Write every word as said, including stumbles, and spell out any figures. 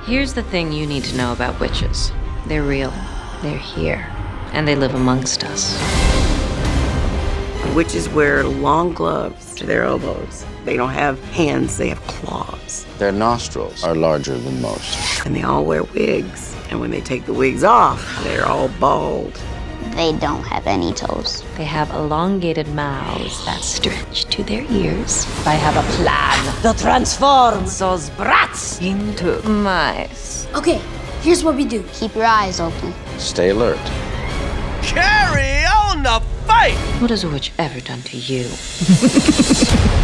Here's the thing you need to know about witches. They're real. They're here. And they live amongst us. Witches wear long gloves to their elbows. They don't have hands, they have claws. Their nostrils are larger than most. And they all wear wigs. And when they take the wigs off, they're all bald. They don't have any toes. They have elongated mouths that stretch to their ears. I have a plan to transform those brats into mice. Okay, here's what we do. Keep your eyes open. Stay alert. Carry on the fight! What has a witch ever done to you?